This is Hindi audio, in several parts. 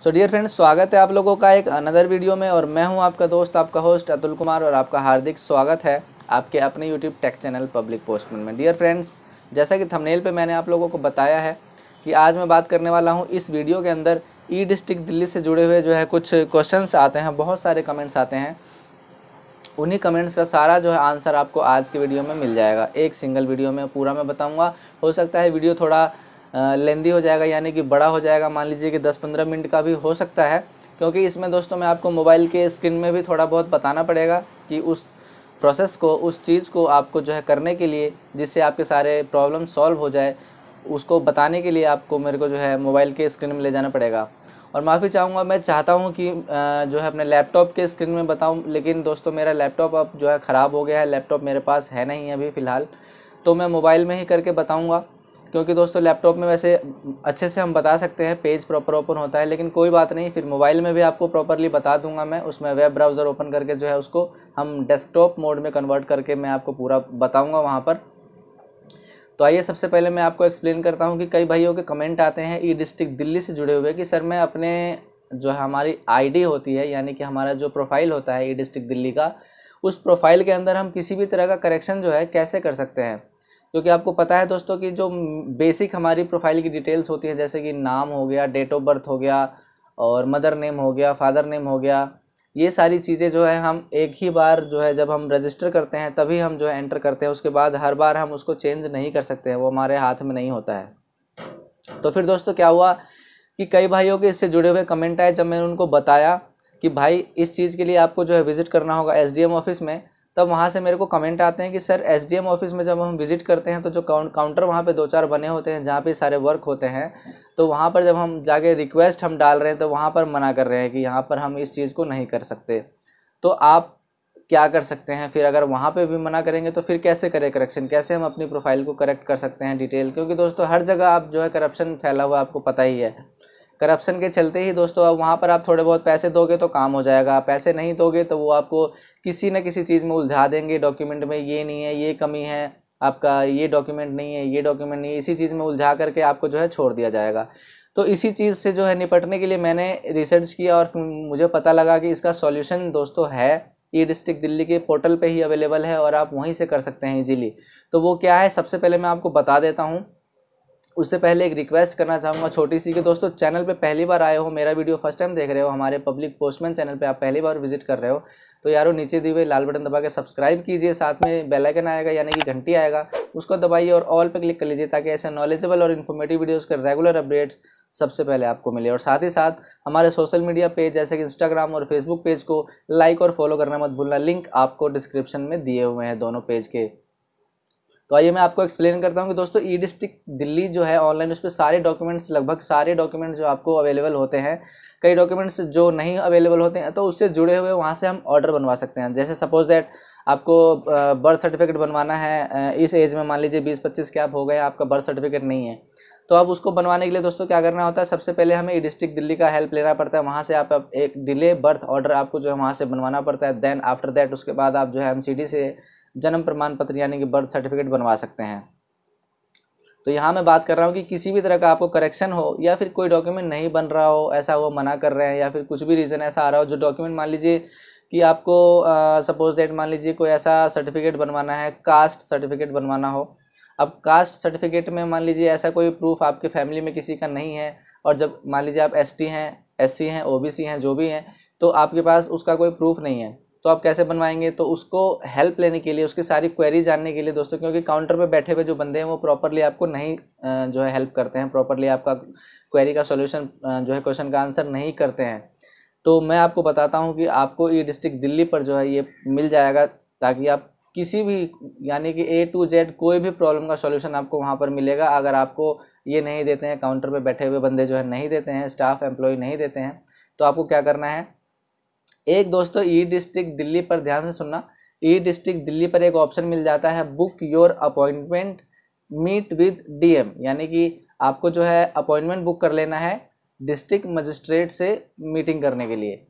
सो डियर फ्रेंड्स, स्वागत है आप लोगों का एक अनदर वीडियो में। और मैं हूं आपका दोस्त, आपका होस्ट अतुल कुमार, और आपका हार्दिक स्वागत है आपके अपने YouTube tech channel public postman में। डियर फ्रेंड्स, जैसा कि थंबनेल पे मैंने आप लोगों को बताया है कि आज मैं बात करने वाला हूं इस वीडियो के अंदर ई डिस्ट्रिक्ट दिल्ली से जुड़े हुए जो है कुछ क्वेश्चंस आते हैं, बहुत सारे कमेंट्स आते हैं। उन्हीं कमेंट्स का सारा जो है आंसर आपको आज की वीडियो में मिल जाएगा। एक सिंगल वीडियो में पूरा मैं बताऊंगा। हो सकता है वीडियो थोड़ा लेंदी हो जाएगा, यानी कि बड़ा हो जाएगा, मान लीजिए कि 10-15 मिनट का भी हो सकता है, क्योंकि इसमें दोस्तों मैं आपको मोबाइल के स्क्रीन में भी थोड़ा बहुत बताना पड़ेगा कि उस प्रोसेस को, उस चीज़ को आपको जो है करने के लिए, जिससे आपके सारे प्रॉब्लम सॉल्व हो जाए, उसको बताने के लिए आपको मेरे को जो है मोबाइल के स्क्रीन में ले जाना पड़ेगा। और माफ़ी चाहूँगा, मैं चाहता हूँ कि जो है अपने लैपटॉप के स्क्रीन में बताऊँ, लेकिन दोस्तों मेरा लैपटॉप अब जो है ख़राब हो गया है। लैपटॉप मेरे पास है नहीं अभी फ़िलहाल, तो मैं मोबाइल में ही करके बताऊँगा। क्योंकि दोस्तों लैपटॉप में वैसे अच्छे से हम बता सकते हैं, पेज प्रॉपर ओपन होता है, लेकिन कोई बात नहीं, फिर मोबाइल में भी आपको प्रॉपरली बता दूंगा मैं। उसमें वेब ब्राउज़र ओपन करके जो है उसको हम डेस्कटॉप मोड में कन्वर्ट करके मैं आपको पूरा बताऊंगा वहाँ पर। तो आइए सबसे पहले मैं आपको एक्सप्लेन करता हूँ कि कई भाइयों के कमेंट आते हैं ई डिस्ट्रिक्ट दिल्ली से जुड़े हुए कि सर मैं अपने जो हमारी आईडी होती है, यानी कि हमारा जो प्रोफाइल होता है ई डिस्ट्रिक्ट दिल्ली का, उस प्रोफाइल के अंदर हम किसी भी तरह का करेक्शन जो है कैसे कर सकते हैं। क्योंकि आपको पता है दोस्तों कि जो बेसिक हमारी प्रोफाइल की डिटेल्स होती हैं, जैसे कि नाम हो गया, डेट ऑफ बर्थ हो गया, और मदर नेम हो गया, फादर नेम हो गया, ये सारी चीज़ें जो है हम एक ही बार जो है जब हम रजिस्टर करते हैं तभी हम जो है एंटर करते हैं। उसके बाद हर बार हम उसको चेंज नहीं कर सकते हैं, वो हमारे हाथ में नहीं होता है। तो फिर दोस्तों क्या हुआ कि कई भाइयों के इससे जुड़े हुए कमेंट आए। जब मैंने उनको बताया कि भाई इस चीज़ के लिए आपको जो है विज़िट करना होगा एसडीएम ऑफिस में, तब वहाँ से मेरे को कमेंट आते हैं कि सर एसडीएम ऑफिस में जब हम विज़िट करते हैं तो जो काउंटर वहाँ पे 2-4 बने होते हैं जहाँ पे सारे वर्क होते हैं, तो वहाँ पर जब हम जाके रिक्वेस्ट हम डाल रहे हैं तो वहाँ पर मना कर रहे हैं कि यहाँ पर हम इस चीज़ को नहीं कर सकते। तो आप क्या कर सकते हैं फिर? अगर वहाँ पे भी मना करेंगे तो फिर कैसे करें करेक्शन, कैसे हम अपनी प्रोफाइल को करेक्ट कर सकते हैं डिटेल? क्योंकि दोस्तों हर जगह आप जो है करप्शन फैला हुआ, आपको पता ही है। करप्शन के चलते ही दोस्तों अब वहाँ पर आप थोड़े बहुत पैसे दोगे तो काम हो जाएगा, पैसे नहीं दोगे तो वो आपको किसी न किसी चीज़ में उलझा देंगे। डॉक्यूमेंट में ये नहीं है, ये कमी है, आपका ये डॉक्यूमेंट नहीं है, ये डॉक्यूमेंट नहीं है, इसी चीज़ में उलझा करके आपको जो है छोड़ दिया जाएगा। तो इसी चीज़ से जो है निपटने के लिए मैंने रिसर्च किया और मुझे पता लगा कि इसका सॉल्यूशन दोस्तों है, ई डिस्ट्रिक्ट दिल्ली के पोर्टल पे ही अवेलेबल है और आप वहीं से कर सकते हैं इजीली। तो वो क्या है, सबसे पहले मैं आपको बता देता हूँ। उससे पहले एक रिक्वेस्ट करना चाहूँगा छोटी सी, कि दोस्तों चैनल पे पहली बार आए हो, मेरा वीडियो फर्स्ट टाइम देख रहे हो, हमारे पब्लिक पोस्टमैन चैनल पे आप पहली बार विजिट कर रहे हो, तो यारो नीचे दिए हुए लाल बटन दबा के सब्सक्राइब कीजिए। साथ में बेल आइकन आएगा यानी कि घंटी आएगा, उसको दबाइए और ऑल पे क्लिक कर लीजिए, ताकि ऐसे नॉलेजेबल और इन्फॉर्मेटिव वीडियोस के रेगुलर अपडेट्स सबसे पहले आपको मिले। और साथ ही साथ हमारे सोशल मीडिया पेज जैसे कि इंस्टाग्राम और फेसबुक पेज को लाइक और फॉलो करना मत भूलना। लिंक आपको डिस्क्रिप्शन में दिए हुए हैं दोनों पेज के। तो आइए मैं आपको एक्सप्लेन करता हूँ कि दोस्तों ई डिस्ट्रिक्ट दिल्ली जो है ऑनलाइन, उस पर सारे डॉक्यूमेंट्स, लगभग सारे डॉक्यूमेंट्स जो आपको अवेलेबल होते हैं। कई डॉक्यूमेंट्स जो नहीं अवेलेबल होते हैं तो उससे जुड़े हुए वहाँ से हम ऑर्डर बनवा सकते हैं। जैसे सपोज दैट आपको बर्थ सर्टिफिकेट बनवाना है, इस एज में मान लीजिए 20-25 के आप हो गए, आपका बर्थ सर्टिफिकेट नहीं है, तो अब उसको बनवाने के लिए दोस्तों क्या करना होता है, सबसे पहले हमें ई डिस्ट्रिक्ट दिल्ली का हेल्प लेना पड़ता है। वहाँ से आप एक डिले बर्थ ऑर्डर आपको जो है वहाँ से बनवाना पड़ता है। देन आफ्टर दैट उसके बाद आप जो है एमसीडी से जन्म प्रमाण पत्र यानी कि बर्थ सर्टिफिकेट बनवा सकते हैं। तो यहाँ मैं बात कर रहा हूँ कि किसी भी तरह का आपको करेक्शन हो या फिर कोई डॉक्यूमेंट नहीं बन रहा हो, ऐसा वो मना कर रहे हैं, या फिर कुछ भी रीज़न ऐसा आ रहा हो, जो डॉक्यूमेंट मान लीजिए कि आपको सपोज दैट मान लीजिए कोई ऐसा सर्टिफिकेट बनवाना है, कास्ट सर्टिफिकेट बनवाना हो। अब कास्ट सर्टिफिकेट में मान लीजिए ऐसा कोई प्रूफ आपके फैमिली में किसी का नहीं है, और जब मान लीजिए आप एसटी हैं, एससी हैं, ओबीसी हैं, जो भी हैं, तो आपके पास उसका कोई प्रूफ नहीं है, तो आप कैसे बनवाएंगे? तो उसको हेल्प लेने के लिए, उसकी सारी क्वेरी जानने के लिए दोस्तों, क्योंकि काउंटर पे बैठे हुए जो बंदे हैं वो प्रॉपरली आपको नहीं जो है हेल्प करते हैं, प्रॉपरली आपका क्वेरी का सॉल्यूशन जो है क्वेश्चन का आंसर नहीं करते हैं। तो मैं आपको बताता हूँ कि आपको ई डिस्ट्रिक्ट दिल्ली पर जो है ये मिल जाएगा, ताकि आप किसी भी यानी कि A to Z कोई भी प्रॉब्लम का सॉल्यूशन आपको वहाँ पर मिलेगा। अगर आपको ये नहीं देते हैं, काउंटर पे बैठे हुए बंदे जो है नहीं देते हैं, स्टाफ एम्प्लॉय नहीं देते हैं, तो आपको क्या करना है, एक दोस्तों ई डिस्ट्रिक्ट दिल्ली पर ध्यान से सुनना, ई डिस्ट्रिक्ट दिल्ली पर एक ऑप्शन मिल जाता है, book your appointment meet with DM, यानी कि आपको जो है अपॉइंटमेंट बुक कर लेना है डिस्ट्रिक्ट मजिस्ट्रेट से मीटिंग करने के लिए।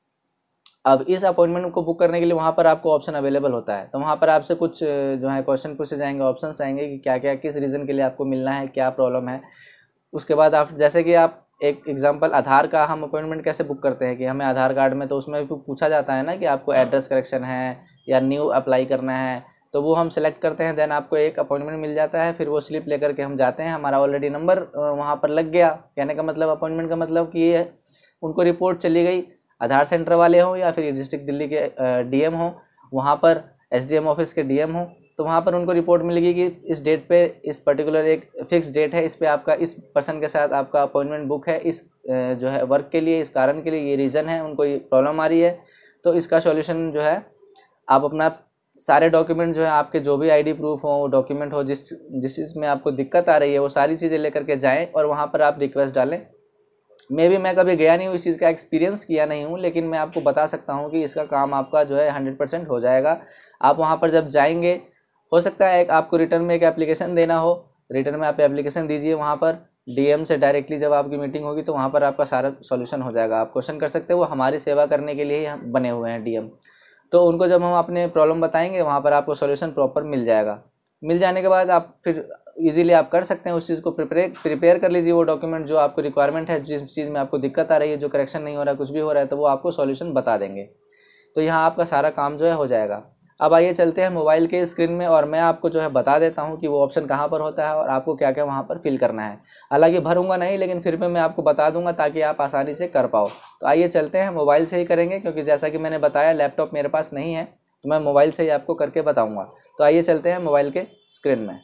अब इस अपॉइंटमेंट को बुक करने के लिए वहाँ पर आपको ऑप्शन अवेलेबल होता है, तो वहाँ पर आपसे कुछ जो है क्वेश्चन पूछे जाएंगे, ऑप्शंस आएंगे कि क्या क्या किस रीज़न के लिए आपको मिलना है, क्या प्रॉब्लम है। उसके बाद आप जैसे कि आप एक एग्जांपल आधार का हम अपॉइंटमेंट कैसे बुक करते हैं कि हमें आधार कार्ड में तो उसमें भी पूछा जाता है ना कि आपको एड्रेस करेक्शन है या न्यू अप्लाई करना है, तो वो हम सेलेक्ट करते हैं, देन आपको एक अपॉइंटमेंट मिल जाता है। फिर वो स्लिप लेकर के हम जाते हैं, हमारा ऑलरेडी नंबर वहाँ पर लग गया। कहने का मतलब अपॉइंटमेंट का मतलब कि ये उनको रिपोर्ट चली गई, आधार सेंटर वाले हों या फिर डिस्ट्रिक्ट दिल्ली के डीएम हों, वहाँ पर एसडीएम ऑफिस के डीएम हों, तो वहाँ पर उनको रिपोर्ट मिलेगी कि इस डेट पे इस पर्टिकुलर एक फिक्स डेट है, इस पे आपका इस पर्सन के साथ आपका अपॉइंटमेंट बुक है, इस जो है वर्क के लिए, इस कारण के लिए, ये रीज़न है, उनको ये प्रॉब्लम आ रही है। तो इसका सॉल्यूशन जो है आप अपना सारे डॉक्यूमेंट जो है, आपके जो भी आईडी प्रूफ हो, डॉक्यूमेंट हो, जिस चीज़ में आपको दिक्कत आ रही है वो सारी चीज़ें लेकर के जाएँ और वहाँ पर आप रिक्वेस्ट डालें। मैं कभी गया नहीं हूँ, इस चीज़ का एक्सपीरियंस किया नहीं हूँ, लेकिन मैं आपको बता सकता हूँ कि इसका काम आपका जो है 100% हो जाएगा। आप वहाँ पर जब जाएंगे, हो सकता है एक आपको रिटर्न में एक एप्लीकेशन देना हो, रिटर्न में आप एप्लीकेशन दीजिए वहाँ पर डीएम से डायरेक्टली। जब आपकी मीटिंग होगी तो वहाँ पर आपका सारा सॉल्यूशन हो जाएगा। आप क्वेश्चन कर सकते हैं, वो हमारी सेवा करने के लिए ही हम बने हुए हैं डीएम। तो उनको जब हम अपने प्रॉब्लम बताएंगे, वहाँ पर आपको सॉल्यूशन प्रॉपर मिल जाएगा। मिल जाने के बाद आप फिर इजीली आप कर सकते हैं उस चीज़ को, प्रिपेयर कर लीजिए वो डॉक्यूमेंट जो आपको रिक्वायरमेंट है, जिस चीज़ में आपको दिक्कत आ रही है, जो करेक्शन नहीं हो रहा है, कुछ भी हो रहा है, तो वो आपको सॉल्यूशन बता देंगे। तो यहाँ आपका सारा काम जो है हो जाएगा। अब आइए चलते हैं मोबाइल के स्क्रीन में और मैं आपको जो है बता देता हूँ कि वो ऑप्शन कहाँ पर होता है और आपको क्या क्या वहाँ पर फिल करना है। हालांकि भरूंगा नहीं, लेकिन फिर भी मैं आपको बता दूंगा ताकि आप आसानी से कर पाओ। तो आइए चलते हैं, मोबाइल से ही करेंगे क्योंकि जैसा कि मैंने बताया लैपटॉप मेरे पास नहीं है, तो मैं मोबाइल से ही आपको करके बताऊँगा। तो आइए चलते हैं मोबाइल के स्क्रीन में।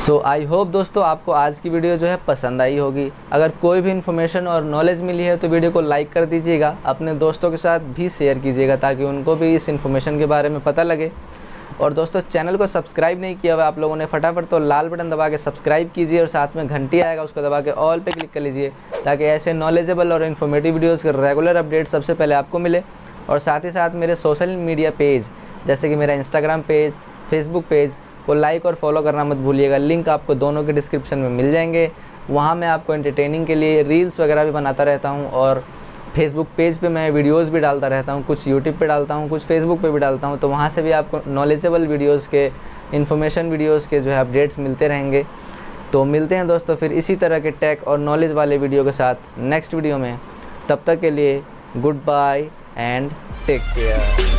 सो आई होप दोस्तों आपको आज की वीडियो जो है पसंद आई होगी। अगर कोई भी इन्फॉर्मेशन और नॉलेज मिली है तो वीडियो को लाइक कर दीजिएगा, अपने दोस्तों के साथ भी शेयर कीजिएगा ताकि उनको भी इस इन्फॉर्मेशन के बारे में पता लगे। और दोस्तों चैनल को सब्सक्राइब नहीं किया हुआ आप लोगों ने, फटाफट तो लाल बटन दबा के सब्सक्राइब कीजिए और साथ में घंटी आएगा उसको दबा के ऑल पे क्लिक कर लीजिए ताकि ऐसे नॉलेजेबल और इन्फॉर्मेटिव वीडियोज़ के रेगुलर अपडेट सबसे पहले आपको मिले। और साथ ही साथ मेरे सोशल मीडिया पेज जैसे कि मेरा इंस्टाग्राम पेज, फेसबुक पेज को लाइक और फॉलो करना मत भूलिएगा। लिंक आपको दोनों के डिस्क्रिप्शन में मिल जाएंगे। वहाँ मैं आपको एंटरटेनिंग के लिए रील्स वगैरह भी बनाता रहता हूँ और फेसबुक पेज पे मैं वीडियोस भी डालता रहता हूँ, कुछ यूट्यूब पे डालता हूँ, कुछ फेसबुक पे भी डालता हूँ। तो वहाँ से भी आपको नॉलेजेबल वीडियोस के, इन्फॉर्मेशन वीडियोस के जो है अपडेट्स मिलते रहेंगे। तो मिलते हैं दोस्तों फिर इसी तरह के टेक और नॉलेज वाले वीडियो के साथ नेक्स्ट वीडियो में। तब तक के लिए goodbye and take care.